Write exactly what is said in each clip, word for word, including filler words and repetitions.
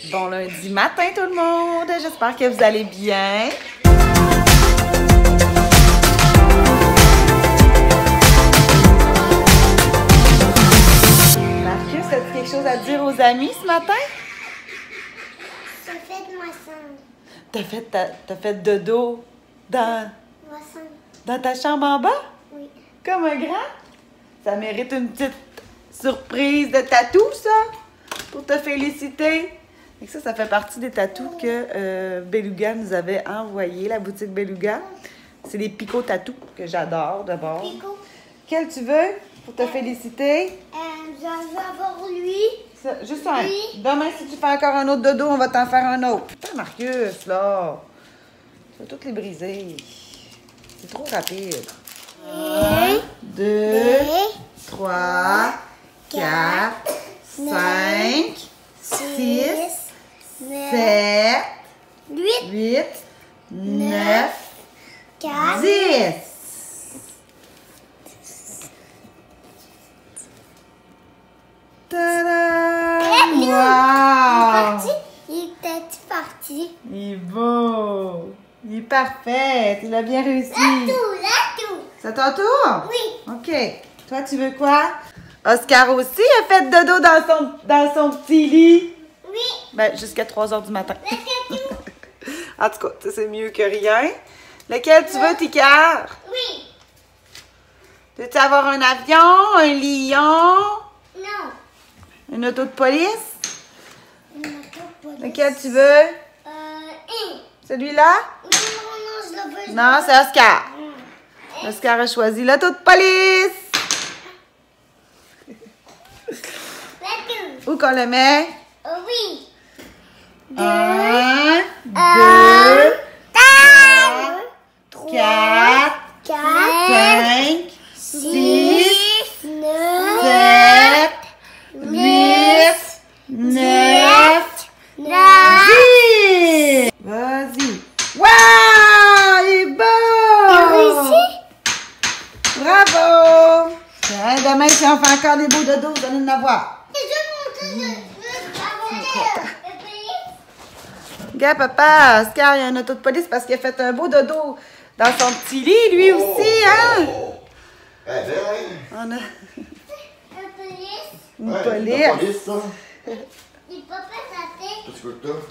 Bon lundi matin tout le monde, j'espère que vous allez bien. Marcus, as-tu quelque chose à dire aux amis ce matin? J'ai fait moisson. T'as fait, ta, t'as fait dodo dans, Moisson. dans ta chambre en bas? Oui. Comme un grand? Ça mérite une petite surprise de tatou, ça? Pour te féliciter. Et ça, ça fait partie des tatous que euh, Beluga nous avait envoyé, la boutique Beluga. C'est des picots tatous que j'adore d'abord. Pico. Quel tu veux pour te féliciter? Euh, je veux avoir lui. Ça, juste un. Oui. Demain, si tu fais encore un autre dodo, on va t'en faire un autre. Putain, Marcus, là. Tu vas toutes les briser. C'est trop rapide. Un, deux, trois, quatre, cinq, six, sept, huit, huit, neuf, quatre, dix. Tadam! Wow! parti. Il était parti. Il est beau! Il est parfait! Tu l'as bien réussi! Là tout, là tout. C'est ton tour? Oui. OK. Toi, tu veux quoi? Oscar aussi a fait dodo dans son, dans son petit lit. Oui. Ben, jusqu'à trois heures du matin. Là tout. En tout cas, ça, c'est mieux que rien. Lequel tu veux, Ticard? Oui. Veux-tu avoir un avion, un lion, Non. une auto de police? On n'a pas police. Lequel tu veux? Euh, un. Celui-là? Non, non, je le veux. Non, c'est Oscar. Oscar a choisi l'auto de police. Là tout. Où qu'on le met? Oh, oui. Un, Un, deux, trois, quatre, quatre, cinq, six, six, neuf, sept, huit, neuf, neuf. dix. Vas-y. Waouh! Il est beau! réussi? Bravo! Tiens, demain, si on fait encore des beaux dodos, vous allez en avoir. Je veux monter, je veux avoir le pays. Regarde, papa, Oscar, il y a une auto de police parce qu'il a fait un beau dodo dans son petit lit, lui aussi, hein? Eh bien, On a Le police, une ouais, police. la police, ça. il peut pas s'appeler. Qu'est-ce que tu veux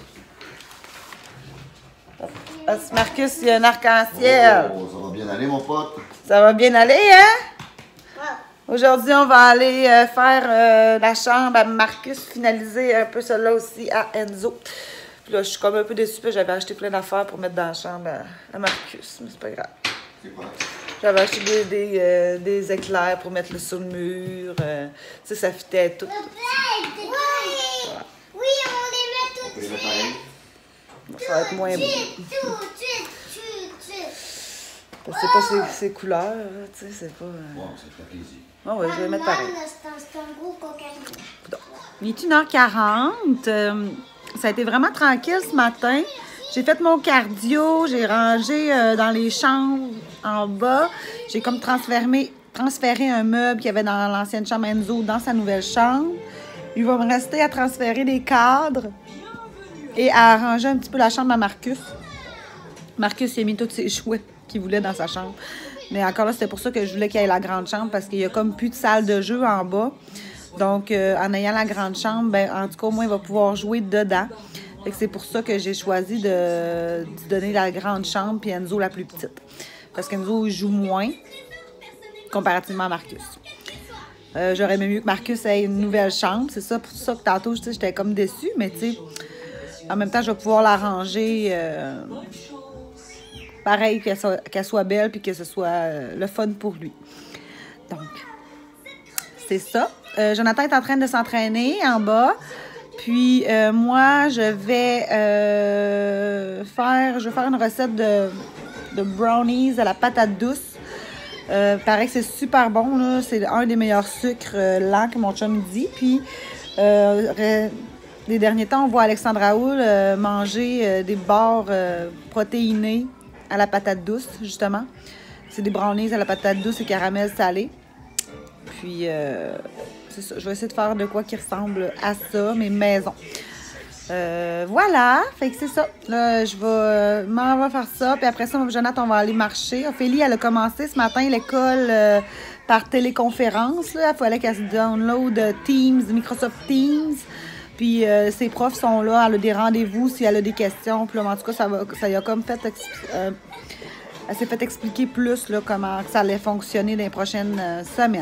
Ah, c'est Marcus, il y a un arc-en-ciel. Oh, ça va bien aller, mon pote. Ça va bien aller, hein? Oh. Aujourd'hui, on va aller euh, faire euh, la chambre à Marcus, finaliser un peu celle-là aussi à Enzo. Puis là, je suis comme un peu déçue, parce que j'avais acheté plein d'affaires pour mettre dans la chambre à, à Marcus, mais c'est pas grave. C'est quoi? J'avais acheté des, des, euh, des éclairs pour mettre le sur le mur. Euh, tu sais, ça fitait tout. Le plaid, oui. Oui, on les met tout On de peut les mettre suite. pareil? Ça va être moins beau. Tout, tout, tout, tout, tout. Parce que c'est pas ses, ses couleurs, là, tu sais, c'est pas... Euh... Bon, ça fait plaisir. Oh, ouais, je vais les mettre pareil. Maman, c'est un- c'est un gros cocaïne. Il est une heure quarante. Euh, ça a été vraiment tranquille ce matin. J'ai fait mon cardio, j'ai rangé euh, dans les chambres en bas. J'ai comme transféré, transféré un meuble qu'il y avait dans l'ancienne chambre Enzo dans sa nouvelle chambre. Il va me rester à transférer les cadres et à arranger un petit peu la chambre à Marcus. Marcus, il a mis tous ses jouets qu'il voulait dans sa chambre. Mais encore là, c'était pour ça que je voulais qu'il y ait la grande chambre parce qu'il y a comme plus de salle de jeu en bas. Donc, euh, en ayant la grande chambre, ben, en tout cas, au moins, il va pouvoir jouer dedans. Fait que c'est pour ça que j'ai choisi de, de donner la grande chambre puis Enzo la plus petite. Parce qu'Enzo, il joue moins comparativement à Marcus. Euh, J'aurais aimé mieux que Marcus ait une nouvelle chambre. C'est ça pour ça que tantôt, j'étais comme déçue. Mais tu sais, en même temps, je vais pouvoir l'arranger euh, pareil, qu'elle soit, qu'elle soit belle puis que ce soit euh, le fun pour lui. Donc, c'est ça. Euh, Jonathan est en train de s'entraîner en bas. Puis euh, moi, je vais euh, faire, je vais faire une recette de, de brownies à la patate douce. Euh, paraît que c'est super bon, là. C'est un des meilleurs sucres euh, lents que mon chum dit. Puis, euh, les derniers temps, on voit Alexandre Raoul euh, manger euh, des barres euh, protéinées à la patate douce, justement. C'est des brownies à la patate douce et caramel salé. Puis, euh, c'est ça. Je vais essayer de faire de quoi qui ressemble à ça, mais maison. Euh, voilà, fait que c'est ça. Là, je vais euh, m'en va faire ça. Puis après ça, moi, Jonathan, on va aller marcher. Ophélie, elle a commencé ce matin l'école euh, par téléconférence. Là. Il fallait qu'elle se download Teams, Microsoft Teams. Puis euh, ses profs sont là, elle a des rendez-vous si elle a des questions. Puis là, en tout cas, ça, va, ça y a comme fait... Euh, elle s'est fait expliquer plus là, comment ça allait fonctionner dans les prochaines euh, semaines.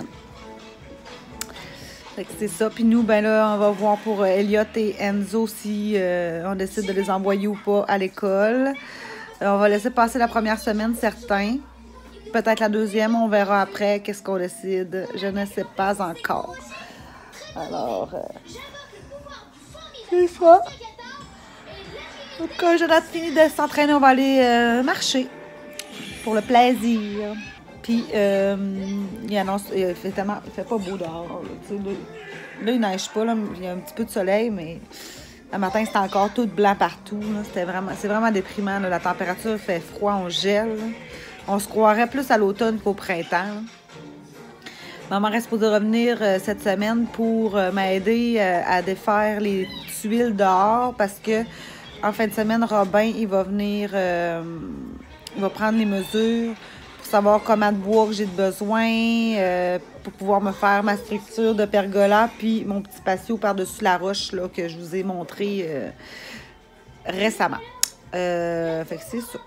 Fait que c'est ça. Puis nous, ben là, on va voir pour euh, Elliot et Enzo si euh, on décide de les envoyer ou pas à l'école. Euh, on va laisser passer la première semaine, certains. Peut-être la deuxième, on verra après qu'est-ce qu'on décide. Je ne sais pas encore. Alors, euh, c'est ça. Donc, quand Jonathan finit de s'entraîner, on va aller euh, marcher pour le plaisir. Puis, euh, il annonce, il fait tellement, il fait pas beau dehors. Là, là, là, il neige pas, là, il y a un petit peu de soleil, mais le matin, c'était encore tout blanc partout. C'était vraiment, c'est vraiment déprimant. Là, la température fait froid, on gèle. Là. On se croirait plus à l'automne qu'au printemps. Là. Maman reste supposée revenir euh, cette semaine pour euh, m'aider euh, à défaire les tuiles dehors parce que en fin de semaine, Robin, il va venir, euh, il va prendre les mesures pour savoir comment de bois que j'ai de besoin, euh, pour pouvoir me faire ma structure de pergola, puis mon petit patio par-dessus la roche là, que je vous ai montré euh, récemment. Euh, fait que c'est ça.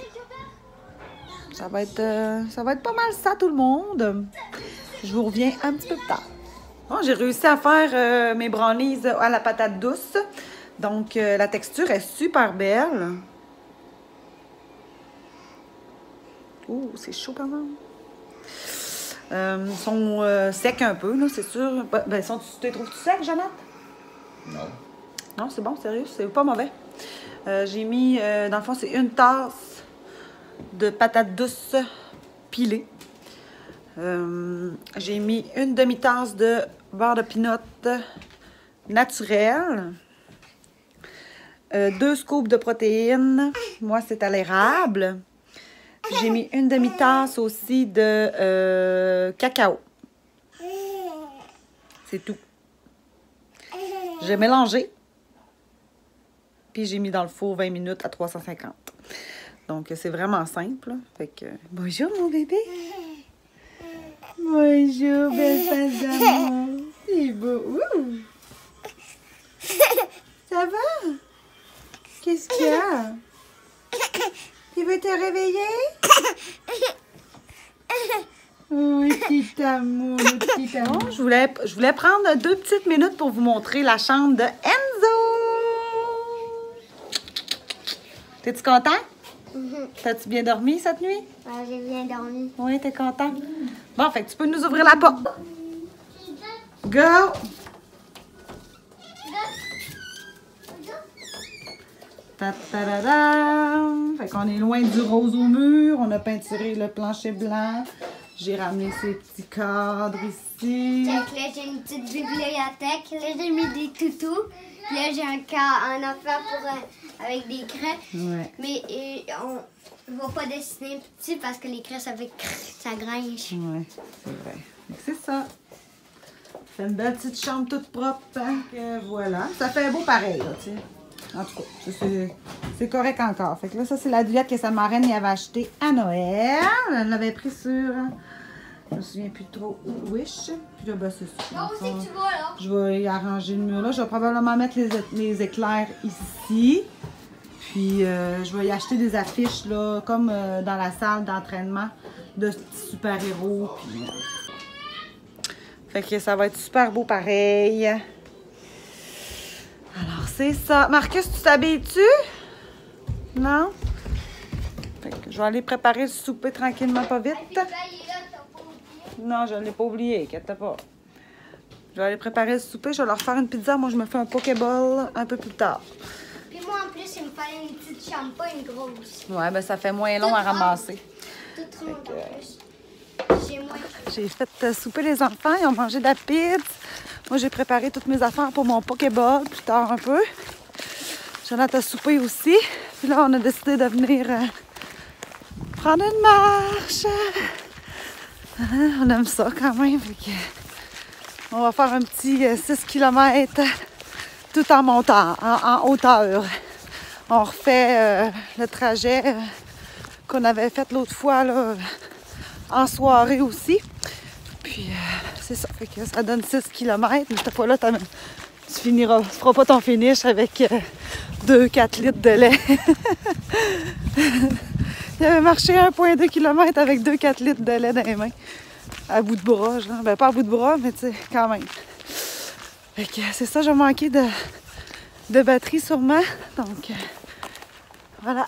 Ça va être, euh, ça va être pas mal ça, tout le monde. Je vous reviens un petit peu plus tard. Bon, j'ai réussi à faire euh, mes brownies à la patate douce. Donc, euh, la texture est super belle. Oh, c'est chaud quand même. Euh, ils sont euh, secs un peu, là, c'est sûr. Ben, sont, tu les trouves-tu secs, Jonathan? Non. Non, c'est bon, sérieux, c'est pas mauvais. Euh, j'ai mis, euh, dans le fond, c'est une tasse de patates douces pilées. Euh, j'ai mis une demi-tasse de beurre de pinot naturel. Euh, deux scoops de protéines. Moi, c'est à l'érable. J'ai mis une demi-tasse aussi de euh, cacao. C'est tout. J'ai mélangé. Puis j'ai mis dans le four vingt minutes à trois cent cinquante. Donc, c'est vraiment simple. Fait que, bonjour, mon bébé. Bonjour, belle face d'amour. C'est beau. Ouh. Ça va? Qu'est-ce qu'il y a? Tu veux te réveiller? Oui, petit amour, petit amour. Je voulais, je voulais prendre deux petites minutes pour vous montrer la chambre de Enzo. T'es-tu content? Mm-hmm. T'as-tu bien dormi cette nuit? Ouais, j'ai bien dormi. Oui, t'es content? Bon, fait que tu peux nous ouvrir la porte. Go! Ta-ta-da-dam! Fait qu'on est loin du rose au mur. On a peinturé le plancher blanc. J'ai ramené ces petits cadres ici. Donc là, j'ai une petite bibliothèque. Là, j'ai mis des toutous. Puis là, j'ai un, un affaire pour, euh, avec des craies. Ouais. Mais et, on ne va pas dessiner petit parce que les craies, ça fait crrr, ça grinche. Oui, c'est vrai. C'est ça. C'est une belle petite chambre toute propre. Hein? Que voilà. Ça fait beau pareil, là, tu sais. En tout cas, c'est correct encore. Fait que là, ça, c'est la douillette que sa marraine y avait acheté à Noël. Elle l'avait pris sur... Je me souviens plus trop. Wish. Puis là, ben, c'est ça. Non, où c'est que tu vas, là? Je vais y arranger le mur là. Je vais probablement mettre les, les éclairs ici. Puis, euh, je vais y acheter des affiches, là, comme euh, dans la salle d'entraînement de super-héros. Puis... Fait que ça va être super beau pareil. Alors, c'est ça. Marcus, tu t'habilles-tu? Non? Fait que je vais aller préparer le souper tranquillement, pas vite. Non, je ne l'ai pas oublié, inquiète pas. Je vais aller préparer le souper. Je vais leur faire une pizza. Moi, je me fais un Pokéball un peu plus tard. Puis moi, en plus, il me fallait une petite chambre, pas une grosse. Ouais, ben ça fait moins long à ramasser. Tout ronde que... en plus. J'ai moins... J'ai fait euh, souper les enfants. Ils ont mangé de la pizza. Moi, j'ai préparé toutes mes affaires pour mon Pokéball plus tard un peu. Jonathan a soupé aussi. Puis là, on a décidé de venir euh, prendre une marche. Hein, on aime ça quand même. Fait que, on va faire un petit euh, six kilomètres tout en montant, en, en hauteur. On refait euh, le trajet euh, qu'on avait fait l'autre fois là, en soirée aussi. Puis euh, c'est ça, fait que ça donne six kilomètres. Mais cette fois-là, tu finiras, tu feras pas ton finish avec euh, deux à quatre litres de lait. Il avait marché un virgule deux kilomètres avec deux à quatre litres de lait dans les mains. À bout de bras, genre. Ben pas à bout de bras, mais tu sais, quand même. Fait que c'est ça, j'ai manqué de, de batterie sûrement. Donc, euh, voilà.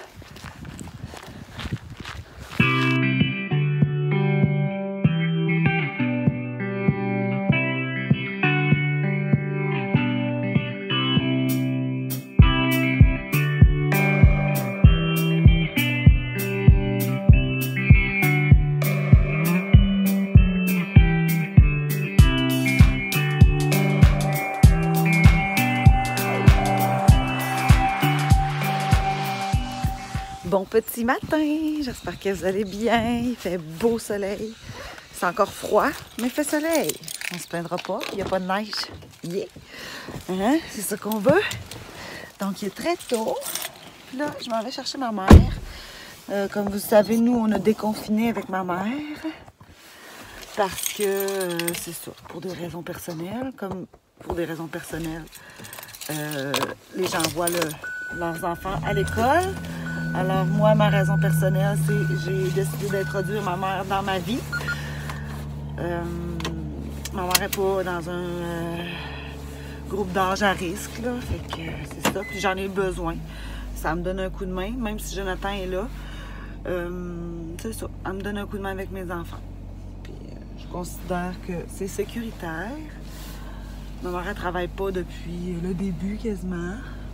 Bon petit matin, j'espère que vous allez bien, il fait beau soleil, c'est encore froid, mais il fait soleil, on se plaindra pas, il n'y a pas de neige, yeah. Hein? C'est ça qu'on veut, donc il est très tôt, là je m'en vais chercher ma mère, euh, comme vous savez, nous on a déconfiné avec ma mère, parce que euh, c'est ça, pour des raisons personnelles, comme pour des raisons personnelles, euh, les gens envoient le, leurs enfants à l'école. Alors moi, ma raison personnelle, c'est j'ai décidé d'introduire ma mère dans ma vie. Euh, ma mère n'est pas dans un euh, groupe d'âge à risque, là, fait que c'est ça. Puis j'en ai besoin. Ça me donne un coup de main, même si Jonathan est là. Euh, c'est ça, elle me donne un coup de main avec mes enfants. Puis euh, je considère que c'est sécuritaire. Ma mère, elle travaille pas depuis le début quasiment.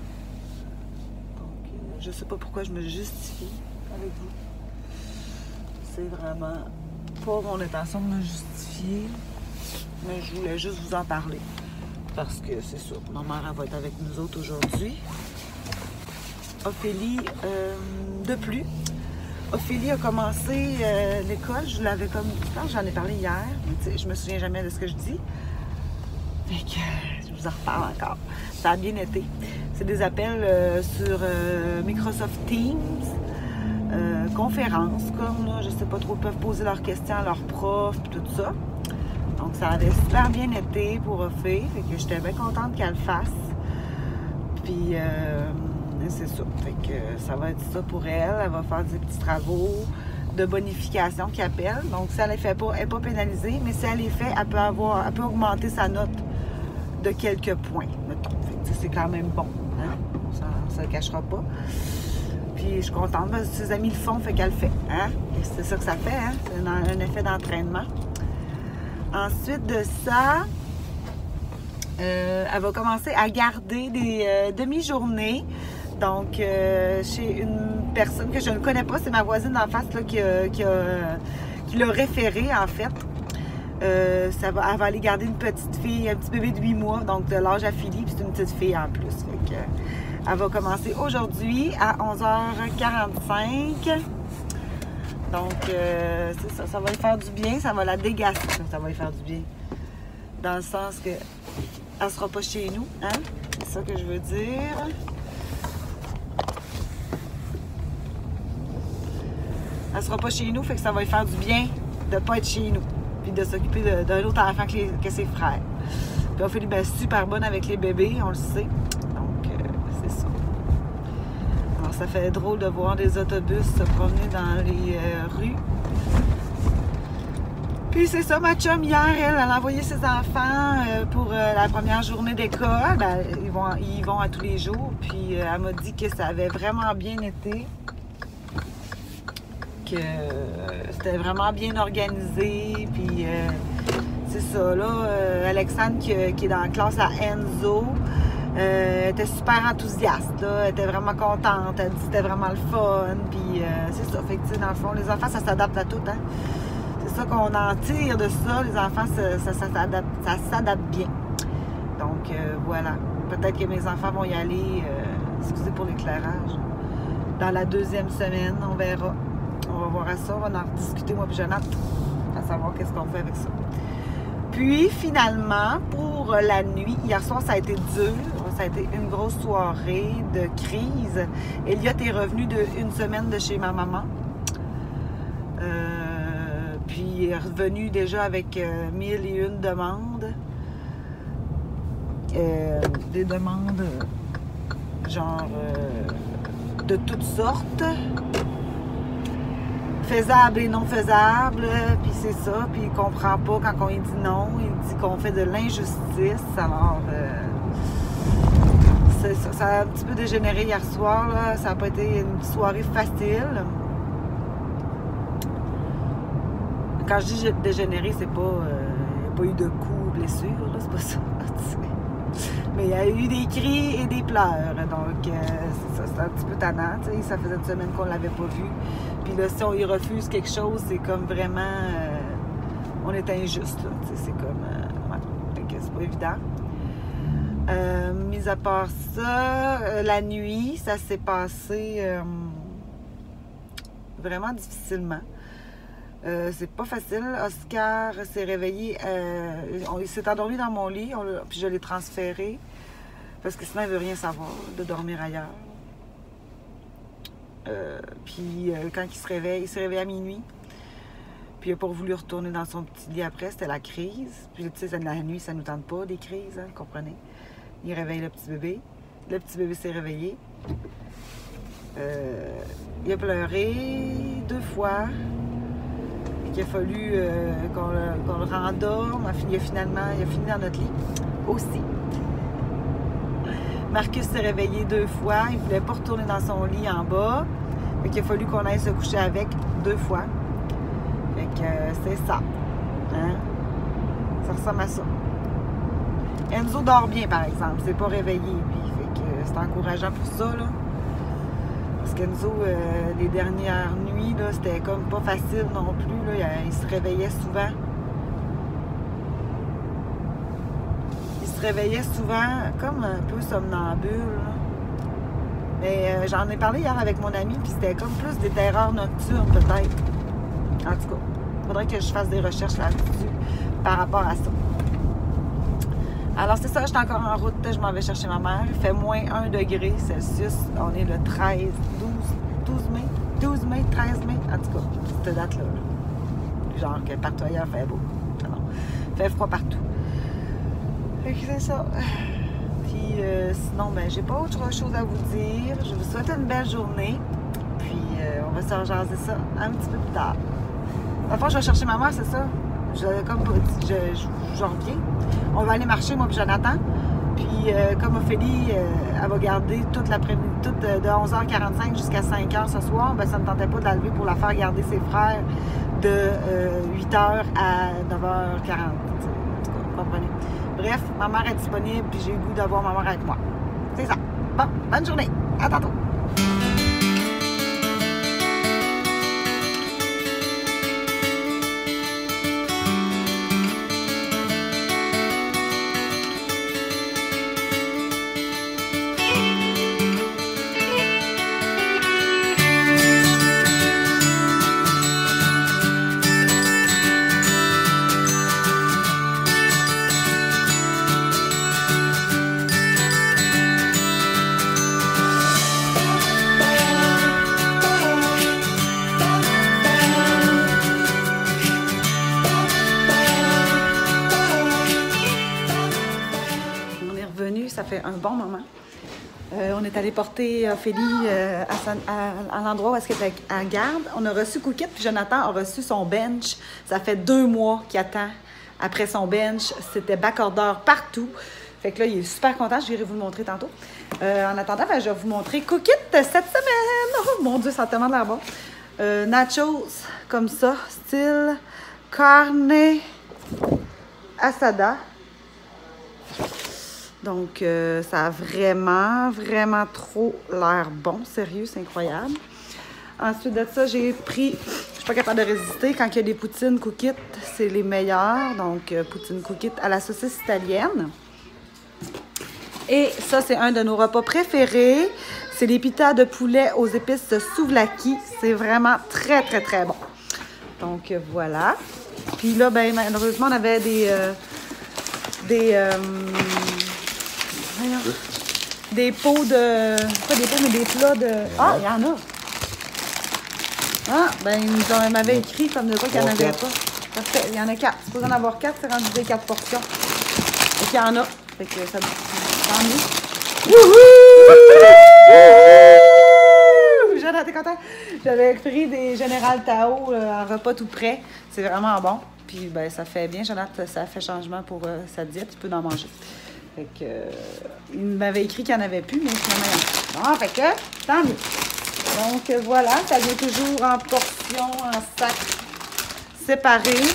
Je sais pas pourquoi je me justifie avec vous. C'est vraiment pas mon intention de me justifier, mais je voulais juste vous en parler. Parce que c'est ça, ma mère elle va être avec nous autres aujourd'hui. Ophélie, euh, de plus. Ophélie a commencé euh, l'école, je l'avais comme... Je pense que j'en ai parlé hier, mais je me souviens jamais de ce que je dis. Fait que je vous en reparle encore. Ça a bien été. C'est des appels euh, sur euh, Microsoft Teams, euh, conférences, comme là, je sais pas trop, peuvent poser leurs questions à leurs profs, tout ça. Donc ça avait super bien été pour Ophélie, fait que j'étais bien contente qu'elle le fasse. Puis euh, c'est ça, fait que ça va être ça pour elle. Elle va faire des petits travaux de bonification qui appellent. Donc si elle les fait pas, elle n'est pas pénalisée, mais si elle les fait, elle peut avoir, elle peut augmenter sa note de quelques points, mettons. C'est quand même bon, hein? Ça ne le cachera pas. Puis je suis contente parce que ses amis le font, fait qu'elle le fait, hein? C'est ça que ça fait, hein? C'est un, un effet d'entraînement. Ensuite de ça, euh, elle va commencer à garder des euh, demi-journées. Donc, euh, chez une personne que je ne connais pas, c'est ma voisine d'en face là, qui, a, qui, a, qui l'a référée, en fait. Euh, ça va, elle va aller garder une petite fille, un petit bébé de huit mois, donc de l'âge à Philly, puis c'est une petite fille en plus. Fait que, elle va commencer aujourd'hui à onze heures quarante-cinq. Donc, euh, c'est ça, ça va lui faire du bien, ça va la dégasser, ça va lui faire du bien. Dans le sens que elle sera pas chez nous, hein? C'est ça que je veux dire. Elle sera pas chez nous, fait que ça va lui faire du bien de pas être chez nous. Puis de s'occuper d'un autre enfant que, les, que ses frères. Puis Ophélie, ben, super bonne avec les bébés, on le sait. Donc, euh, c'est ça. Alors, ça fait drôle de voir des autobus se promener dans les euh, rues. Puis c'est ça, ma chum, hier, elle, elle a envoyé ses enfants euh, pour euh, la première journée d'école. Ben, ils vont, ils vont à tous les jours. Puis euh, elle m'a dit que ça avait vraiment bien été. Que euh, c'était vraiment bien organisé, puis euh, c'est ça, là, euh, Alexandre qui, qui est dans la classe à Enzo, euh, était super enthousiaste, là, elle était vraiment contente, elle dit que c'était vraiment le fun, puis euh, c'est ça, fait que tu sais, dans le fond, les enfants, ça s'adapte à tout, hein, c'est ça qu'on en tire de ça, les enfants, ça, ça, ça s'adapte, ça s'adapte bien, donc euh, voilà, peut-être que mes enfants vont y aller, euh, excusez pour l'éclairage, dans la deuxième semaine, on verra. On va voir à ça, on va en discuter, moi et Jonathan, à savoir qu'est-ce qu'on fait avec ça. Puis, finalement, pour la nuit, hier soir, ça a été dur. Ça a été une grosse soirée de crise. Elliot est revenu de une semaine de chez ma maman. Euh, puis, il est revenu déjà avec euh, mille et une demandes. Euh, des demandes, genre, euh, de toutes sortes. Faisables et non faisables, puis c'est ça, puis il comprend pas quand on lui dit non, il dit qu'on fait de l'injustice, alors euh, ça, ça a un petit peu dégénéré hier soir, là. Ça n'a pas été une soirée facile. Quand je dis dégénéré, c'est pas, euh, il n'y a pas eu de coups ou blessures, là, c'est pas ça, mais il y a eu des cris et des pleurs, donc euh, c'est ça, c'est un petit peu tannant, tu sais, ça faisait une semaine qu'on ne l'avait pas vu. Puis là, si on y refuse quelque chose, c'est comme vraiment... Euh, on est injuste, là. C'est comme... Euh, ouais, fait que c'est pas évident. Euh, mis à part ça, euh, la nuit, ça s'est passé euh, vraiment difficilement. Euh, c'est pas facile. Oscar s'est réveillé... Euh, on, il s'est endormi dans mon lit, on, puis je l'ai transféré. Parce que sinon, il veut rien savoir de dormir ailleurs. Euh, puis euh, quand il se réveille, il s'est réveillé à minuit. Puis il n'a pas voulu retourner dans son petit lit après, c'était la crise. Puis tu sais, la nuit, ça ne nous tente pas des crises, hein, comprenez? Il réveille le petit bébé. Le petit bébé s'est réveillé. Euh, il a pleuré deux fois. Il a fallu euh, qu'on le, qu'on le rendorme. Il a finalement, il a fini dans notre lit aussi. Marcus s'est réveillé deux fois. Il ne voulait pas retourner dans son lit en bas. Fait qu'il a fallu qu'on aille se coucher avec deux fois. Fait que euh, c'est ça. Hein? Ça ressemble à ça. Enzo dort bien, par exemple. C'est pas réveillé, lui. Fait que euh, c'est encourageant pour ça, là. Parce qu'Enzo, euh, les dernières nuits, là, c'était comme pas facile non plus, là. Il, il se réveillait souvent. Il se réveillait souvent comme un peu somnambule, là. Mais euh, j'en ai parlé hier avec mon ami, puis c'était comme plus des terreurs nocturnes, peut-être. En tout cas, il faudrait que je fasse des recherches là-dessus par rapport à ça. Alors, c'est ça, je suis encore en route, je m'en vais chercher ma mère. Il fait moins un degré Celsius. On est le treize, douze mai, douze mai, treize mai, en tout cas, cette date-là. Là. Genre que partout ailleurs, il fait beau. Alors, il fait froid partout. Fait que c'est ça. Puis euh, sinon, ben, j'ai pas autre chose à vous dire. Je vous souhaite une belle journée. Puis euh, on va se rejaser ça un petit peu plus tard. Enfin, je vais chercher ma mère, c'est ça. Je, comme je, je, je reviens. On va aller marcher, moi et Jonathan. Puis euh, comme Ophélie, euh, elle va garder toute l'après-midi, toute euh, de onze heures quarante-cinq jusqu'à cinq heures ce soir, ben, ça ne me tentait pas de la lever pour la faire garder ses frères de euh, huit heures à neuf heures quarante. En tout cas, vous comprenez. Bref, ma mère est disponible, puis j'ai le goût d'avoir ma mère avec moi. C'est ça. Bon, bonne journée. À tantôt. Ça fait un bon moment. Euh, on est allé porter Ophélie euh, à, sa, à, à l'endroit où est-ce qu'elle était à garde. On a reçu Cookit, puis Jonathan a reçu son bench. Ça fait deux mois qu'il attend après son bench. C'était backordeur partout. Fait que là, il est super content. Je vais vous le montrer tantôt. Euh, en attendant, ben, je vais vous montrer Cookit cette semaine. Oh mon Dieu, ça a tellement l'air bon. Euh, nachos, comme ça, style carne asada. Donc, euh, ça a vraiment, vraiment trop l'air bon. Sérieux, c'est incroyable. Ensuite de ça, j'ai pris... Je suis pas capable de résister. Quand il y a des poutines Cookit, c'est les meilleurs. Donc, euh, poutine Cookit à la saucisse italienne. Et ça, c'est un de nos repas préférés. C'est les pitas de poulet aux épices souvlaki. C'est vraiment très, très, très bon. Donc, voilà. Puis là, ben, malheureusement, on avait des... Euh, des... Euh, voyons, des pots de... Pas des pots, mais des plats de... Ah, il y en a! Ah, ben, ils nous m'avaient écrit comme de quoi qu'il n'y en avait pas. Parfait, il y en a quatre. C'est pas en avoir quatre, c'est rendu des quatre portions. Fait qu'il y en a. Fait que ça... Tant mieux. Wouhou! Jonathan, t'es content? J'avais pris des Général Tao euh, en repas tout prêt. C'est vraiment bon. Puis, ben, ça fait bien. Jonathan, ça fait changement pour euh, sa diète. Il peut en manger. Fait que... Euh, il m'avait écrit qu'il n'y en avait plus, mais finalement, il y en a. Bon, fait que, tant mieux. Donc, euh, voilà. Ça vient toujours en portions, en sacs séparés.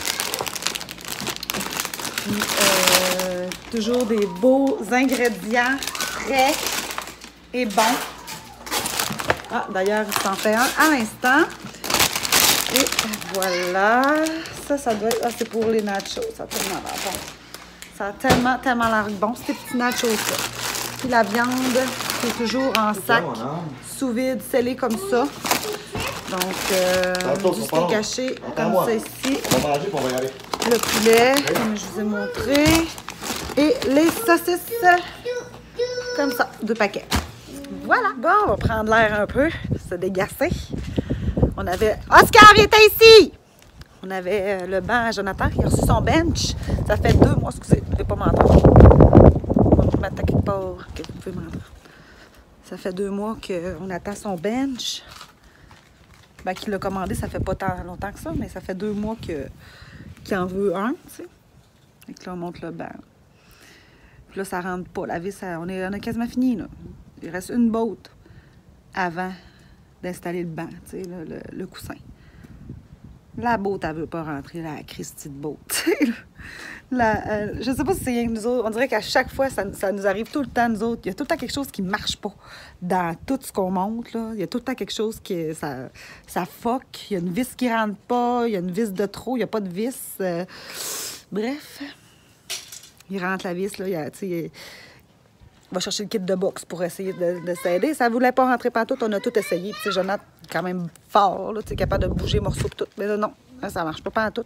Puis, euh, toujours des beaux ingrédients frais et bons. Ah, d'ailleurs, il s'en fait un à l'instant. Et voilà. Ça, ça doit être... Ah, c'est pour les nachos. Ça a tellement l'air bon. Ça a tellement, tellement l'air bon, ces petits nachos-là. Puis la viande, qui est toujours en sac, sous vide, scellé comme ça. Donc, euh, du steak caché, comme ça ici. On va manger, puis on va y aller. Le poulet, comme je vous ai montré. Et les saucisses, comme ça, deux paquets. Voilà. Bon, on va prendre l'air un peu, se dégasser. On avait... Oscar, il était ici! On avait euh, le banc à Jonathan, qui a reçu son bench. Ça fait deux mois, excusez, vous ne pouvez pas m'entendre. On va me mettre à quelque part que vous pouvez m'entendre. Ça fait deux mois qu'on attend son bench. Ben, qu'il l'a commandé, ça fait pas tant longtemps que ça, mais ça fait deux mois que, qu'il en veut un, tu sais. Et que là, on monte le banc. Puis là, ça rentre pas. La vis, ça, on, est, on a quasiment fini, là. Il reste une botte avant d'installer le banc, tu sais, le, le, le coussin. La botte, elle veut pas rentrer, la Christie de botte. La, euh, je sais pas si c'est rien que nous autres. On dirait qu'à chaque fois, ça, ça nous arrive tout le temps, nous autres. Il y a tout le temps quelque chose qui marche pas dans tout ce qu'on monte, là. Il y a tout le temps quelque chose qui... Ça, ça fuck. Il y a une vis qui rentre pas. Il y a une vis de trop. Il n'y a pas de vis. Euh, bref. Il rentre la vis, là. Il, y a, il va chercher le kit de boxe pour essayer de, de s'aider. Ça voulait pas rentrer partout. On a tout essayé. Puis, Jonathan, quand même fort, là, capable de bouger morceau et tout. Mais là, non. Ça marche pas partout.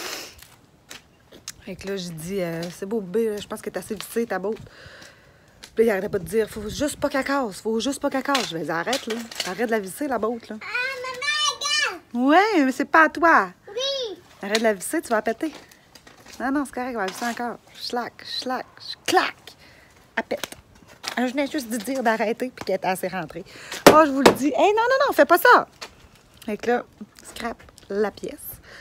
Fait que là, j'ai dit, euh, c'est beau, bébé, je pense que t'as assez vissé ta botte. Puis là, il arrêtait pas de dire, faut juste pas qu'elle casse, faut juste pas qu'elle casse. Je vais dire, arrête, là. Arrête de la visser, la botte, là. Ah, maman, Ouais, mais c'est pas à toi. oui. Arrête de la visser, tu vas la péter. Non, non, c'est correct, on va la visser encore. Schlac, schlac, clac. Elle pète. Je venais juste de dire d'arrêter, puis qu'elle était assez rentrée. Oh, je vous le dis. Hé, hey, non, non, non, fais pas ça. Fait que là, scrap la pièce.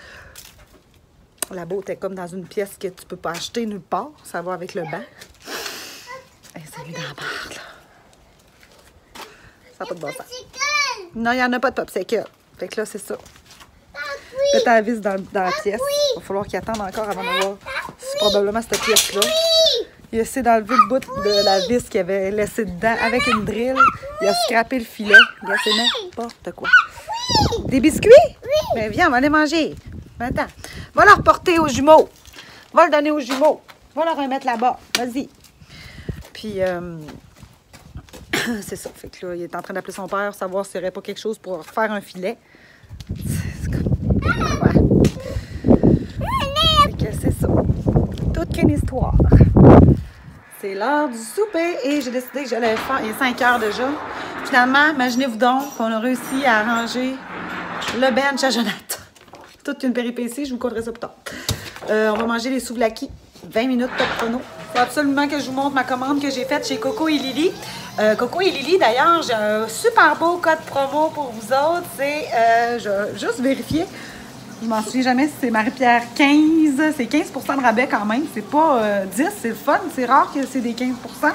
La botte est comme dans une pièce que tu peux pas acheter nulle part. Ça va avec le banc. Hey, c'est lui dans la barre, là. Ça n'a pas de bon sens. Non, il n'y en a pas de popsicle. Fait que là, c'est ça. Là, t'as la vis dans, dans la pièce. Il va falloir qu'il attende encore avant d'avoir probablement cette pièce-là. Il a essayé d'enlever le bout de la vis qu'il avait laissé dedans avec une drill. Il a scrappé le filet. Il a fait n'importe quoi. Des biscuits? Mais viens, on va les manger. Attends. Va le reporter aux jumeaux. Va le donner aux jumeaux. Va le remettre là-bas. Vas-y. Puis, euh, c'est ça. Fait que là, il est en train d'appeler son père, savoir s'il n'y aurait pas quelque chose pour faire un filet. C'est comme... Ouais. Fait que c'est ça. Toute qu'une histoire. C'est l'heure du souper et j'ai décidé que j'allais faire... Il est cinq heures déjà. Finalement, imaginez-vous donc qu'on a réussi à arranger le bench à Jonathan. Toute une péripétie, je vous conterai ça plus tard. Euh, on va manger les souvlaki. vingt minutes top chrono. Il faut absolument que je vous montre ma commande que j'ai faite chez Coco et Lily. Euh, Coco et Lily, d'ailleurs, j'ai un super beau code promo pour vous autres. C'est, euh, je vais juste vérifier. Je m'en souviens jamais si c'est Marie-Pierre quinze. C'est quinze pour cent de rabais quand même. C'est pas euh, dix, c'est le fun. C'est rare que c'est des quinze pour cent.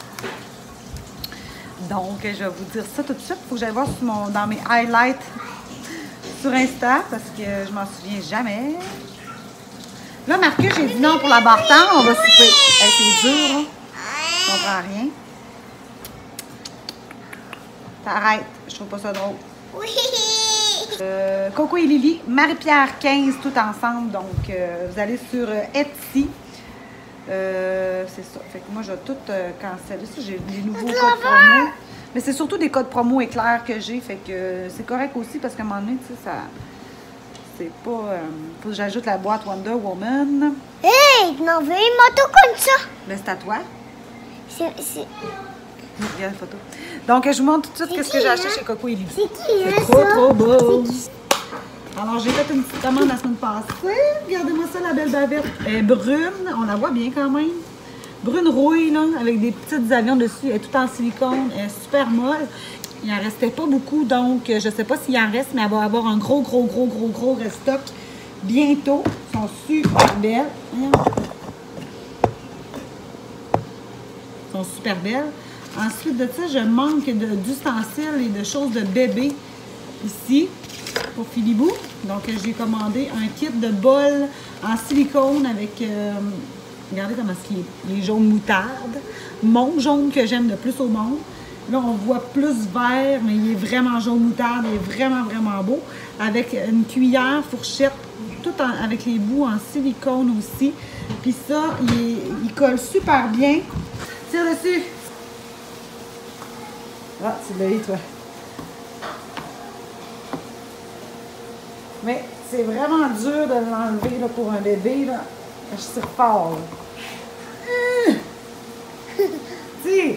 Donc, je vais vous dire ça tout de suite. Il faut que j'aille voir sur mon, dans mes highlights sur Insta parce que je m'en souviens jamais. Là, Marcus, j'ai dit non pour la barre tendre, on va souper. Hey, c'est dur, hein? Je comprends rien. T'arrêtes, je trouve pas ça drôle. Oui. Euh, Coco et Lily, Marie-Pierre quinze, tout ensemble. Donc, euh, vous allez sur euh, Etsy. Euh, c'est ça. Fait que moi, je vais tout euh, canceller ça. J'ai les nouveaux codes promo. Mais c'est surtout des codes promo éclairs que j'ai. Fait que euh, c'est correct aussi parce qu'à un moment donné, tu sais, ça, c'est pas... Euh, faut que j'ajoute la boîte Wonder Woman. Hey, je m'en veux une moto comme ça. Ben, c'est à toi. C'est... c'est... Regarde la photo. Donc, je vous montre tout de suite ce que j'ai acheté hein? chez Coco et Lily. C'est qui, hein, C'est trop, ça? trop beau. Alors, j'ai fait une petite commande la semaine passée. Regardez-moi ça, la belle bavette. Elle est brune. On la voit bien quand même. Brune rouille, là, avec des petits avions dessus. Elle est toute en silicone. Elle est super molle. Il n'en restait pas beaucoup, donc je ne sais pas s'il en reste, mais elle va avoir un gros, gros, gros, gros, gros restock bientôt. Elles sont super belles. Elles sont super belles. Ensuite de ça, je manque d'ustensiles et de choses de bébé ici pour Philibou. Donc, j'ai commandé un kit de bol en silicone avec, euh, regardez comment c'est les jaunes moutarde. Mon jaune que j'aime le plus au monde. Là, on voit plus vert, mais il est vraiment jaune moutarde. Il est vraiment, vraiment beau. Avec une cuillère, fourchette, tout en, avec les bouts en silicone aussi. Puis ça, il, il colle super bien. Tire dessus. Ah, tu l'as eu, toi. Mais c'est vraiment dur de l'enlever là, pour un bébé. Là. Je tire fort. Là. Hum. Tire.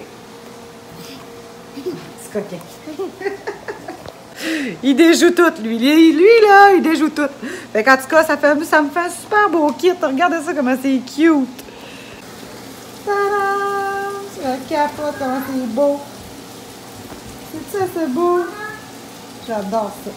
C'est coquin. Il déjoue tout, lui. Lui, là, il déjoue tout. Fait qu'en tout cas, ça, fait, ça me fait un super beau kit. Regardez ça, comment c'est cute. Tadam! C'est un capote, comment c'est beau. C'est ça, c'est beau. J'adore ça.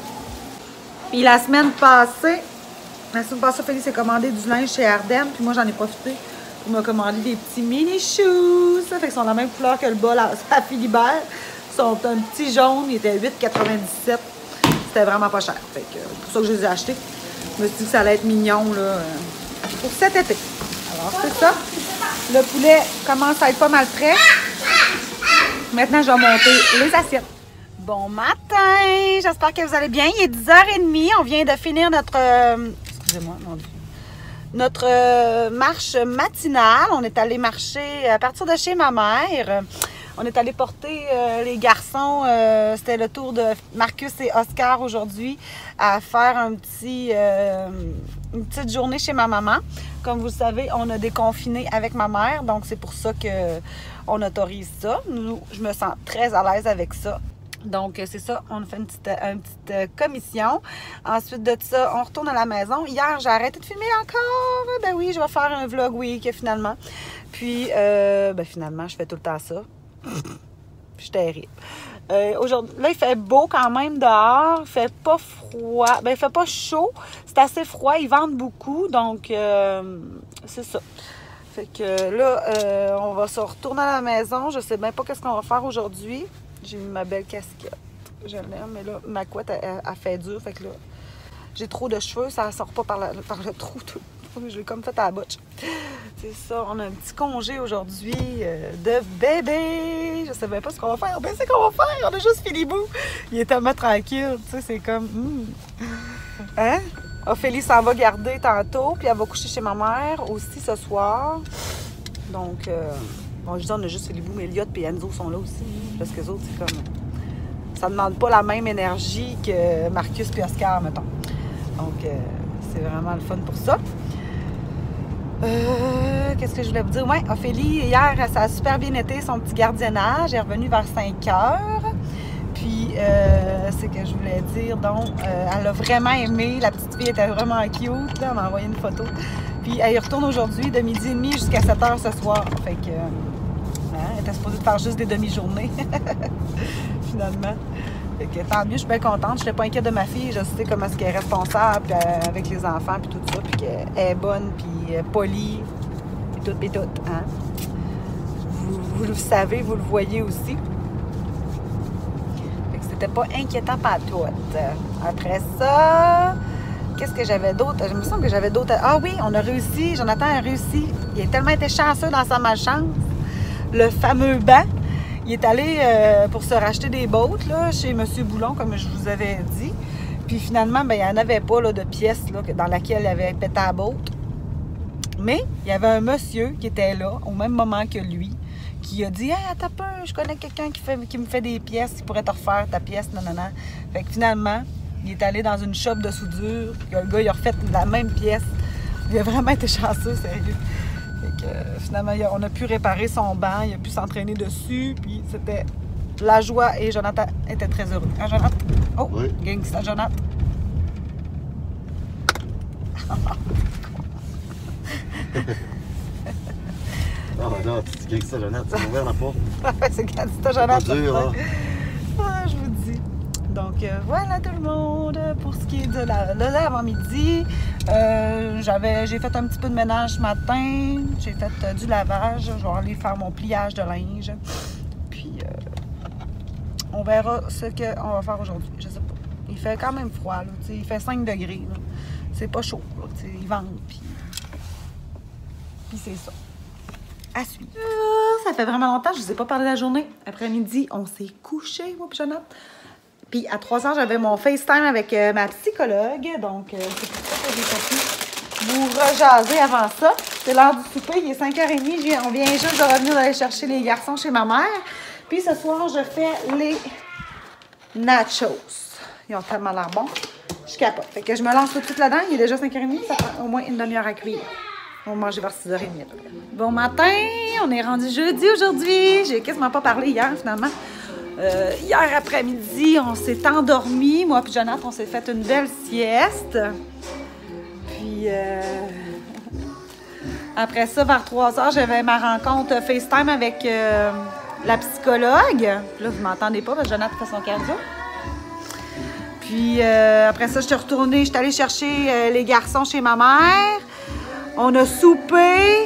Puis la semaine passée, la semaine passée, Félix s'est commandé du linge chez Ardenne. Puis moi, j'en ai profité pour me commander des petits mini shoes. Ça fait qu'ils sont de la même couleur que le bol à, à Philibert. Ils sont un petit jaune. Ils étaient huit quatre-vingt-dix-sept. C'était vraiment pas cher. Fait que c'est pour ça que je les ai achetés. Je me suis dit que ça allait être mignon là, pour cet été. Alors, c'est ça. Le poulet commence à être pas mal prêt. Maintenant, je vais monter les assiettes. Bon matin! J'espère que vous allez bien. Il est dix heures trente. On vient de finir notre... Euh, excusez-moi, mon Dieu. Notre euh, marche matinale. On est allé marcher à partir de chez ma mère. On est allé porter euh, les garçons. Euh, C'était le tour de Marcus et Oscar aujourd'hui à faire un petit, euh, une petite journée chez ma maman. Comme vous le savez, on a déconfiné avec ma mère. Donc, c'est pour ça qu'on autorise ça. Nous, je me sens très à l'aise avec ça. Donc, c'est ça, on a fait une petite, une petite commission. Ensuite de ça, on retourne à la maison. Hier, j'ai arrêté de filmer encore. Ben oui, je vais faire un vlog week finalement. Puis, euh, ben finalement, je fais tout le temps ça. Je suis terrible. Euh, aujourd'hui, là, il fait beau quand même dehors. Il fait pas froid. Ben, il fait pas chaud. C'est assez froid. Ils vendent beaucoup. Donc, euh, c'est ça. Fait que là, euh, on va se retourner à la maison. Je sais même pas qu'est-ce qu'on va faire aujourd'hui. J'ai mis ma belle casquette. Je l'aime, mais là, ma couette, elle, elle fait dur. Fait que là, j'ai trop de cheveux. Ça sort pas par, la, par le trou. Tout. Je l'ai comme fait à la botche. C'est ça. On a un petit congé aujourd'hui euh, de bébé. Je sais même pas ce qu'on va faire. Ben, c'est qu'on va faire. On a juste Philibou. Il est tellement tranquille. Tu sais, c'est comme... Mm. Hein? Ophélie s'en va garder tantôt. Puis elle va coucher chez ma mère aussi ce soir. Donc... Euh, bon, je dis, on a juste Philibou, mais Elliot et Enzo sont là aussi. Parce que les autres, c'est comme... Ça ne demande pas la même énergie que Marcus et Oscar, mettons. Donc, euh, c'est vraiment le fun pour ça. Euh, Qu'est-ce que je voulais vous dire? Oui, Ophélie, hier, ça a super bien été, son petit gardiennage. Elle est revenue vers cinq heures. Puis, euh, c'est que je voulais dire, donc, euh, elle a vraiment aimé. La petite fille était vraiment cute. Là, elle m'a envoyé une photo. Puis, elle y retourne aujourd'hui de midi et demi jusqu'à sept heures ce soir. Fait que... Hein, elle était supposée de faire juste des demi-journées, finalement. Fait que tant mieux, je suis bien contente. Je n'étais pas inquiète de ma fille. Je sais comment est-ce qu'elle est responsable puis, euh, avec les enfants puis tout ça. Puis qu'elle est bonne, puis euh, polie, puis tout, puis tout. Hein? Vous, vous le savez, vous le voyez aussi. Fait que c'était pas inquiétant pas tout. Après ça... Qu'est-ce que j'avais d'autre? Je me sens que j'avais d'autres... Ah oui, on a réussi. Jonathan a réussi. Il a tellement été chanceux dans sa malchance. Le fameux banc. Il est allé euh, pour se racheter des bottes là, chez M. Boulon, comme je vous avais dit. Puis finalement, ben, il n'y en avait pas là, de pièces là, dans laquelle il avait pété la botte. Mais il y avait un monsieur qui était là, au même moment que lui, qui a dit « Hey, attends un peu, je connais quelqu'un qui, fait, qui me fait des pièces, qui pourrait te refaire ta pièce, non, non, non. » Fait que finalement, Il est allé dans une shop de soudure, puis le gars, il a refait la même pièce. Il a vraiment été chanceux, sérieux. Fait que, euh, finalement, on a pu réparer son banc, il a pu s'entraîner dessus, puis c'était la joie et Jonathan était très heureux. Hein, Jonathan? Oh, Oui. gangsta Jonathan. Oh non, tu dis que ça, Jonathan, tu vas ouvrir la porte. C'est gangsta Jonathan. Pas dur, hein? Ah, je vous dis. Donc, euh, voilà tout le monde pour ce qui est de la, de l'avant-midi. Euh, j'avais, j'ai fait un petit peu de ménage ce matin. J'ai fait euh, du lavage. Je vais aller faire mon pliage de linge. Puis, euh, on verra ce qu'on va faire aujourd'hui. Je sais pas. Il fait quand même froid, là. T'sais, il fait cinq degrés. Là. C'est pas chaud, là. T'sais, il vente, puis... Puis c'est ça. À suivre. Euh, ça fait vraiment longtemps, je vous ai pas parlé de la journée. Après-midi, on s'est couché, moi puis Jonathan. Puis à trois heures, j'avais mon FaceTime avec euh, ma psychologue. Donc, euh, c'est pour ça que j'ai pas pu vous rejaser avant ça. C'est l'heure du souper, il est cinq heures trente. On vient juste de revenir d'aller chercher les garçons chez ma mère. Puis ce soir, je fais les nachos. Ils ont tellement l'air bons. Je capote. Fait que je me lance tout de suite là-dedans. Il est déjà cinq heures trente. Ça prend au moins une demi-heure à cuire. On va manger vers six heures trente. Bon matin, on est rendu jeudi aujourd'hui. J'ai quasiment pas parlé hier, finalement. Euh, hier après-midi, on s'est endormi. Moi et Jonathan, on s'est fait une belle sieste. Puis, euh... après ça, vers trois heures, j'avais ma rencontre FaceTime avec euh, la psychologue. Là, vous m'entendez pas parce que Jonathan fait son cardio. Puis, euh, après ça, je suis retournée. Je suis allée chercher euh, les garçons chez ma mère. On a soupé,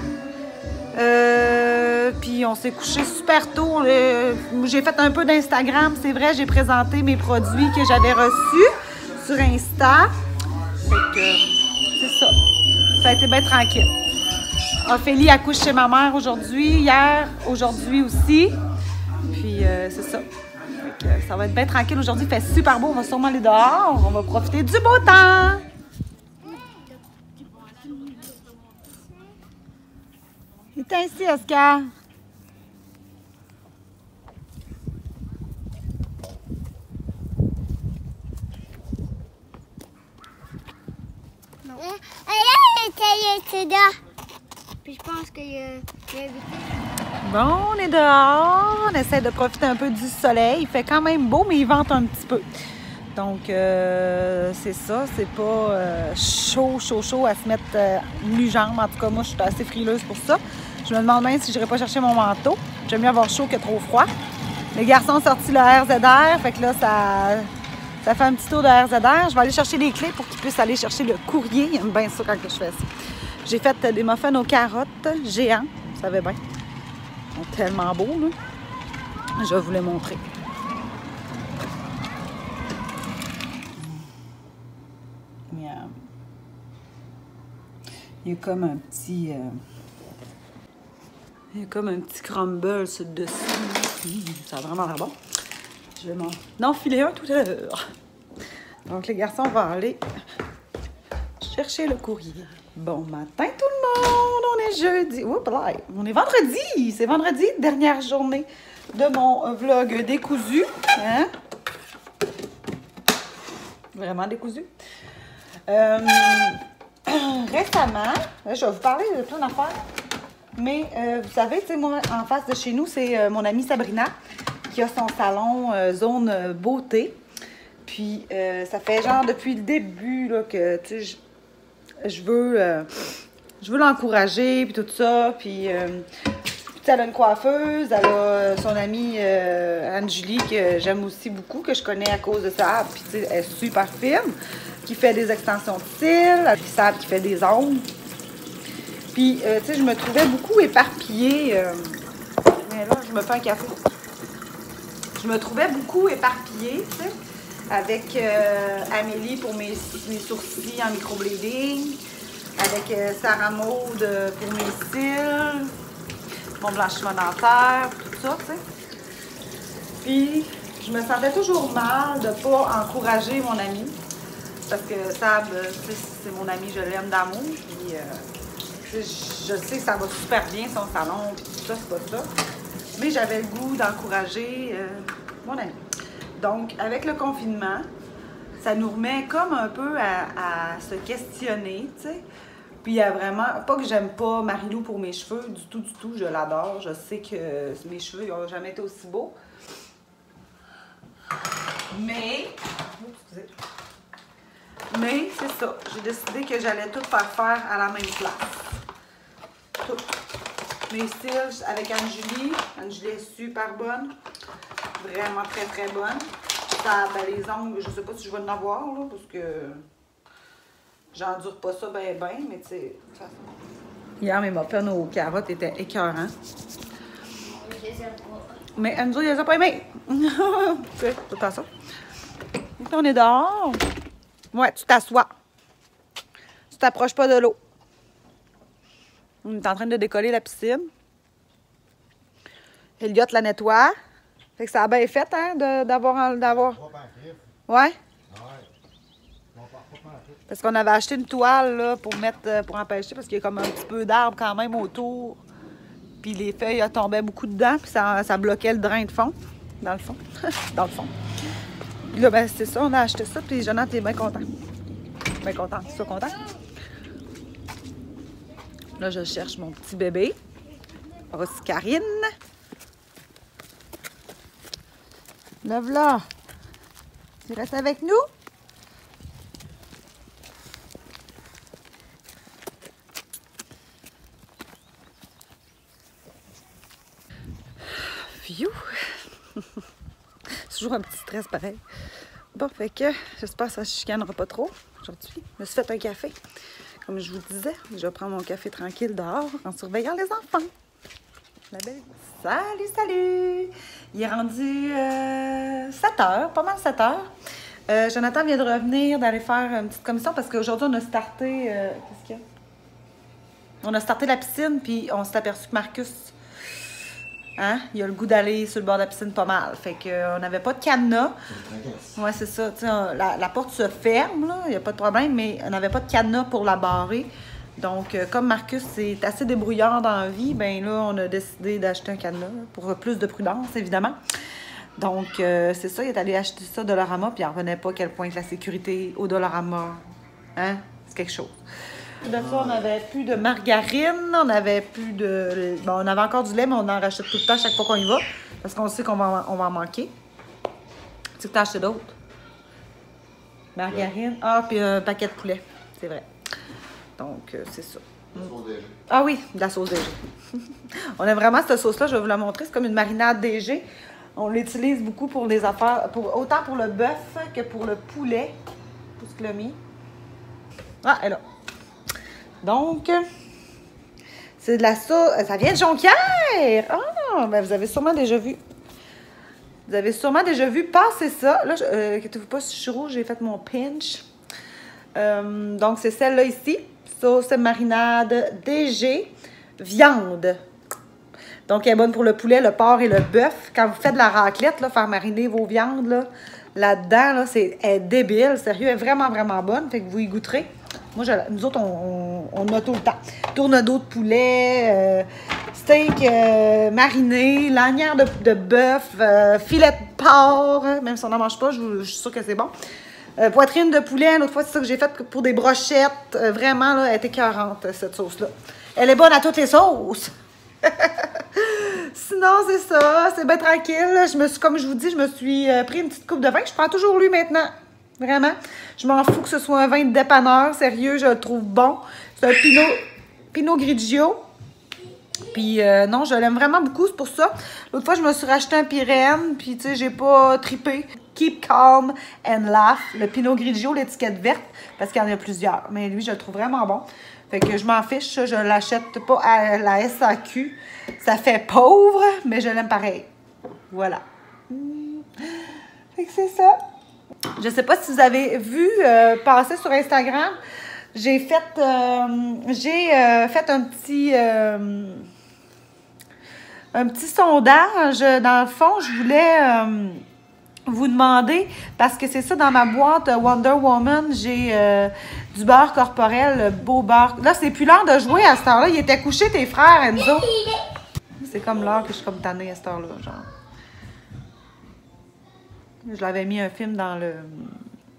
euh, puis on s'est couché super tôt. Euh, j'ai fait un peu d'Instagram, c'est vrai, j'ai présenté mes produits que j'avais reçus sur Insta. Fait que, c'est ça. Ça a été bien tranquille. Ophélie accouche chez ma mère aujourd'hui, hier, aujourd'hui aussi. Puis euh, c'est ça. Fait que, ça va être bien tranquille aujourd'hui. Il fait super beau, on va sûrement aller dehors. On va profiter du beau temps. C'est ainsi, Oscar. Non. Elle était là. Puis je pense qu'il y a invité. Bon, on est dehors. On essaie de profiter un peu du soleil. Il fait quand même beau, mais il vente un petit peu. Donc, euh, c'est ça. C'est pas euh, chaud, chaud, chaud à se mettre euh, nu-jambe. En tout cas, moi, je suis assez frileuse pour ça. Je me demande même si je n'irais pas chercher mon manteau. J'aime mieux avoir chaud que trop froid. Les garçons ont sorti le R Z R. Fait que là, ça, ça fait un petit tour de R Z R. Je vais aller chercher les clés pour qu'ils puissent aller chercher le courrier. Ils aiment bien ça quand je fais ça. J'ai fait des muffins aux carottes géants. Vous savez bien. Ils sont tellement beaux, là. Je vais vous les montrer. Miam. Il y a comme un petit... Euh... Il y a comme un petit crumble sur le dessus. Mmh, ça a vraiment l'air bon. Je vais m'en enfiler un tout à l'heure. Donc, les garçons vont aller chercher le courrier. Bon matin, tout le monde! On est jeudi. Oups, là, on est vendredi! C'est vendredi, dernière journée de mon vlog décousu. Hein? Vraiment décousu. Euh, récemment, je vais vous parler de plein d'affaires. Mais euh, vous savez, tu sais, moi, en face de chez nous, c'est euh, mon amie Sabrina qui a son salon euh, zone euh, beauté. Puis, euh, ça fait genre depuis le début là, que, tu sais, je, je veux, euh, je veux l'encourager, puis tout ça. Puis, euh, elle a une coiffeuse, elle a son amie euh, Anne-Julie, que j'aime aussi beaucoup, que je connais à cause de ça. Puis, tu sais, elle est super fine, qui fait des extensions de cils, puis Sab qui fait des ongles. Puis, euh, tu sais, je me trouvais beaucoup éparpillée. Euh, mais là, je me fais un café. Je me trouvais beaucoup éparpillée, tu sais, avec euh, Amélie pour mes, mes sourcils en microblading, avec euh, Sarah Maud pour mes cils, mon blanchiment dentaire, tout ça, tu sais. Puis, je me sentais toujours mal de ne pas encourager mon amie, parce que Sab, tu sais, c'est mon amie, je l'aime d'amour, puis... Euh, Je sais que ça va super bien, son salon, puis tout ça, c'est pas ça. Mais j'avais le goût d'encourager euh, mon ami. Donc, avec le confinement, ça nous remet comme un peu à, à se questionner, tu sais. Puis il y a vraiment, pas que j'aime pas Marie-Lou pour mes cheveux, du tout, du tout, je l'adore. Je sais que mes cheveux n'ont jamais été aussi beaux. Mais, oh, excusez. Mais c'est ça, j'ai décidé que j'allais tout faire faire à la même place. Tout. Mes styles avec Anne-Julie. Anne-Julie est super bonne. Vraiment très très bonne. Ça, ben, les ongles, je sais pas si je vais en avoir, là, parce que j'endure pas ça ben ben, mais tu sais, ça... Hier, mes muffins aux carottes étaient écœurants. Je les aime pas. Mais Anne-Julie, elle les a pas aimés. C'est tout le temps ça. On est dehors. Ouais, tu t'assois. Tu t'approches pas de l'eau. On est en train de décoller la piscine. Elliot la nettoie. Fait que ça a bien fait, hein, d'avoir... d'avoir... Ouais? Parce qu'on avait acheté une toile, là, pour mettre, pour empêcher, parce qu'il y a comme un petit peu d'arbres quand même autour. Puis les feuilles tombaient beaucoup dedans, puis ça, ça bloquait le drain de fond. Dans le fond. Dans le fond. Puis là, ben, c'est ça, on a acheté ça, puis Jonathan est bien content. Bien content. Tu es content? Là, je cherche mon petit bébé. Oscarine. Le voilà. Tu restes avec nous? Phew! C'est toujours un petit stress pareil. Bon, fait que j'espère que ça ne chicanera pas trop aujourd'hui. Je me suis fait un café. Comme je vous disais, je vais prendre mon café tranquille dehors en surveillant les enfants. La belle. Salut, salut! Il est rendu euh, sept heures, pas mal sept heures. Euh, Jonathan vient de revenir, d'aller faire une petite commission parce qu'aujourd'hui, on a starté... Euh, qu'est-ce qu'il y a? On a starté la piscine, puis on s'est aperçu que Marcus... Hein? Il a le goût d'aller sur le bord de la piscine pas mal. Fait qu'on n'avait pas de cadenas. Ouais, c'est ça. La, la porte se ferme, là. Il n'y a pas de problème, mais on n'avait pas de cadenas pour la barrer. Donc, euh, comme Marcus est assez débrouillard dans la vie, ben là, on a décidé d'acheter un cadenas pour plus de prudence, évidemment. Donc, euh, c'est ça. Il est allé acheter ça au Dollarama, puis il n'en revenait pas à quel point que la sécurité au Dollarama, hein? C'est quelque chose. De ça, on n'avait plus de margarine, on n'avait plus de... Bon, on avait encore du lait, mais on en rachète tout le temps chaque fois qu'on y va, parce qu'on sait qu'on va, on va en manquer. Tu sais que t'as acheté d'autres? Margarine. Ah, puis un paquet de poulet, c'est vrai. Donc, euh, c'est ça. La sauce D G. Ah oui, de la sauce D G. On a vraiment cette sauce-là, je vais vous la montrer. C'est comme une marinade D G. On l'utilise beaucoup pour les affaires, pour, autant pour le bœuf que pour le poulet. Tout ce que l'a mis. Ah, elle est là. Donc, c'est de la sauce. Ça vient de Jonquière! Ah, ben vous avez sûrement déjà vu. Vous avez sûrement déjà vu passer ça. Là, euh, inquiétez-vous pas, si je suis rouge, j'ai fait mon pinch. Euh, donc, c'est celle-là ici. Sauce marinade D G, viande. Donc, elle est bonne pour le poulet, le porc et le bœuf. Quand vous faites de la raclette, là, faire mariner vos viandes, là, là-dedans, là, c'est, elle est débile. Sérieux, elle est vraiment, vraiment bonne. Fait que vous y goûterez. Moi, je, nous autres, on, on, on a tout le temps. Tourne d'eau de poulet, euh, steak euh, mariné, lanière de, de bœuf, euh, filet de porc. Même si on n'en mange pas, je, je suis sûre que c'est bon. Euh, poitrine de poulet, l'autre fois, c'est ça que j'ai fait pour des brochettes. Euh, vraiment, là, elle est écœurante, cette sauce-là. Elle est bonne à toutes les sauces. Sinon, c'est ça. C'est bien tranquille. Je me suis, comme je vous dis, je me suis euh, pris une petite coupe de vin. Je prends toujours lui maintenant. Vraiment. Je m'en fous que ce soit un vin de dépanneur. Sérieux, je le trouve bon. C'est un Pinot, Pinot Grigio. Puis euh, non, je l'aime vraiment beaucoup, c'est pour ça. L'autre fois, je me suis racheté un Pyrène, puis tu sais, j'ai pas trippé. Keep calm and laugh. Le Pinot Grigio, l'étiquette verte, parce qu'il y en a plusieurs. Mais lui, je le trouve vraiment bon. Fait que je m'en fiche, ça, je l'achète pas à la S A Q. Ça fait pauvre, mais je l'aime pareil. Voilà. Fait que c'est ça. Je sais pas si vous avez vu euh, passer sur Instagram. J'ai fait, euh, j'ai euh, fait un petit, euh, un petit sondage. Dans le fond, je voulais euh, vous demander, parce que c'est ça, dans ma boîte Wonder Woman, j'ai euh, du beurre corporel, le beau beurre. Là, c'est plus l'heure de jouer à cette heure-là. Il était couché, tes frères, Enzo. C'est comme l'heure que je suis comme tannée à cette heure-là, genre. Je l'avais mis un film dans le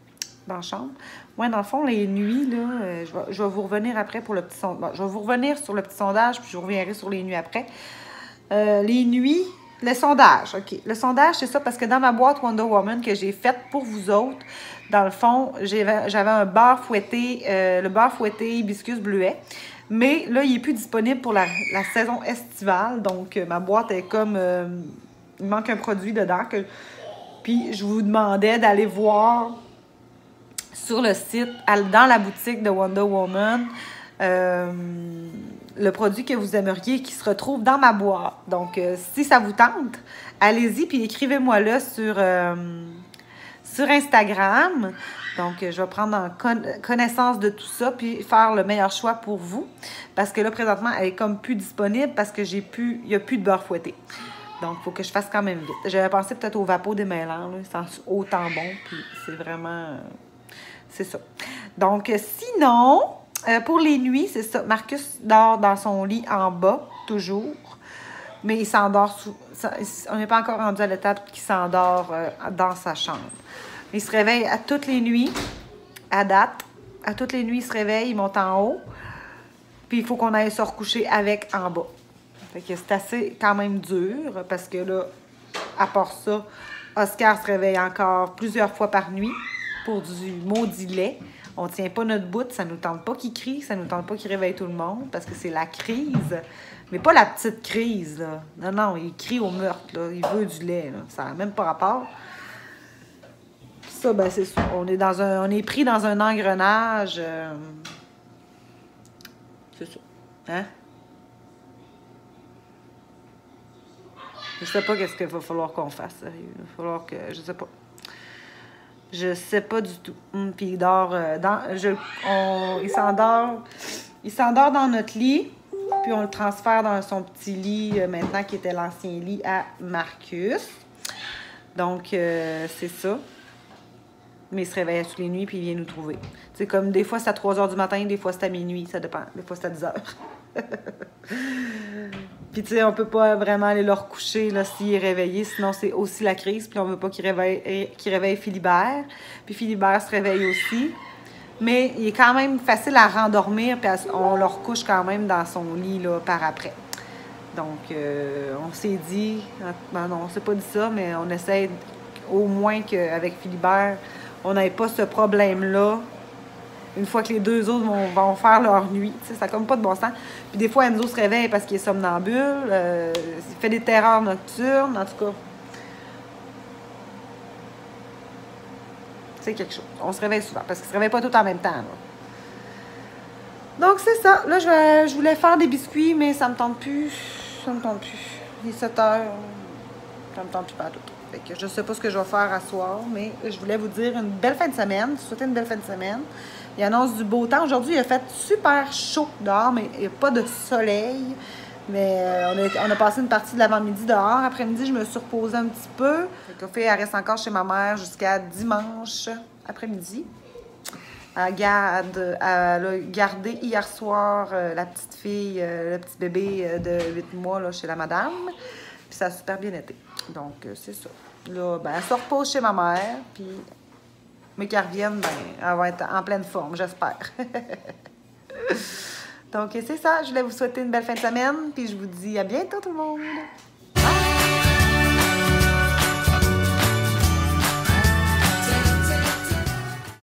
dans la chambre. Ouais, dans le fond, les nuits, là, euh, je, vais, je vais vous revenir après pour le petit sondage. Bon, je vais vous revenir sur le petit sondage, puis je reviendrai sur les nuits après. Euh, les nuits, le sondage, OK. Le sondage, c'est ça, parce que dans ma boîte Wonder Woman que j'ai faite pour vous autres, dans le fond, j'avais un beurre fouetté, euh, le beurre fouetté hibiscus bleuet. Mais là, il n'est plus disponible pour la, la saison estivale. Donc, euh, ma boîte est comme... Euh, il manque un produit dedans. Que, puis, je vous demandais d'aller voir sur le site, dans la boutique de Wonder Woman, euh, le produit que vous aimeriez qui se retrouve dans ma boîte. Donc, euh, si ça vous tente, allez-y puis écrivez-moi là sur, euh, sur Instagram. Donc, je vais prendre en con connaissance de tout ça puis faire le meilleur choix pour vous. Parce que là, présentement, elle est comme plus disponible parce que j'ai plus, il n'y a plus de beurre fouetté. Donc, il faut que je fasse quand même vite. J'avais pensé peut-être au Vapo démêlant, là, c'est autant bon, puis c'est vraiment... Euh, c'est ça. Donc, sinon, euh, pour les nuits, c'est ça. Marcus dort dans son lit en bas, toujours. Mais il s'endort sous... On n'est pas encore rendu à l'étape qu'il s'endort euh, dans sa chambre. Il se réveille à toutes les nuits, à date. À toutes les nuits, il se réveille, il monte en haut. Puis, il faut qu'on aille se recoucher avec en bas. Fait que c'est assez quand même dur parce que là, à part ça, Oscar se réveille encore plusieurs fois par nuit pour du maudit lait. On ne tient pas notre bout, ça ne nous tente pas qu'il crie, ça ne nous tente pas qu'il réveille tout le monde parce que c'est la crise. Mais pas la petite crise, là. Non, non, il crie au meurtre, là. Il veut du lait, là. Ça n'a même pas rapport. Puis ça, ben c'est ça. On est, dans un, on est pris dans un engrenage. Euh... C'est ça. Hein? Je sais pas qu'est-ce qu'il va falloir qu'on fasse, sérieux. Il va falloir que... Je sais pas. Je sais pas du tout. Hum, puis il dort euh, dans... Je, on, il s'endort... Il s'endort dans notre lit, puis on le transfère dans son petit lit, euh, maintenant, qui était l'ancien lit à Marcus. Donc, euh, c'est ça. Mais il se réveille toutes les nuits, puis il vient nous trouver. C'est comme, des fois, c'est à trois heures du matin, des fois, c'est à minuit. Ça dépend. Des fois, c'est à dix heures. Puis, tu sais, on peut pas vraiment aller le recoucher là, s'il est réveillé, sinon c'est aussi la crise. Puis, on veut pas qu'il réveille, qu'il réveille Philibert. Puis, Philibert se réveille aussi. Mais il est quand même facile à rendormir, puis on le recouche quand même dans son lit là, par après. Donc, euh, on s'est dit, ben non, on s'est pas dit ça, mais on essaie au moins qu'avec Philibert, on n'ait pas ce problème-là. Une fois que les deux autres vont, vont faire leur nuit. Tu sais, ça n'a comme pas de bon sens. Puis des fois, Enzo se réveille parce qu'il est somnambule. Euh, il fait des terreurs nocturnes. En tout cas, c'est quelque chose. On se réveille souvent parce qu'il ne se réveille pas tout en même temps. Là. Donc, c'est ça. Là, je, vais, je voulais faire des biscuits, mais ça me tente plus. Ça me tente plus. Il est sept heures. Ça me tente plus pas tout. Fait que je ne sais pas ce que je vais faire à soir, mais je voulais vous dire une belle fin de semaine. Souhaiter une belle fin de semaine. Il annonce du beau temps. Aujourd'hui, il a fait super chaud dehors, mais il n'y a pas de soleil. Mais euh, on, a, on a passé une partie de l'avant-midi dehors. Après-midi, je me suis reposée un petit peu. La fille, elle reste encore chez ma mère jusqu'à dimanche après-midi. Elle, garde, elle a gardé hier soir euh, la petite fille, euh, le petit bébé euh, de huit mois là, chez la madame. Puis ça a super bien été. Donc, euh, c'est ça. Là, ben, elle se repose chez ma mère. Puis, mais qu'elle revienne, ben, elle va être en pleine forme, j'espère. Donc, c'est ça. Je voulais vous souhaiter une belle fin de semaine. Puis, je vous dis à bientôt, tout le monde.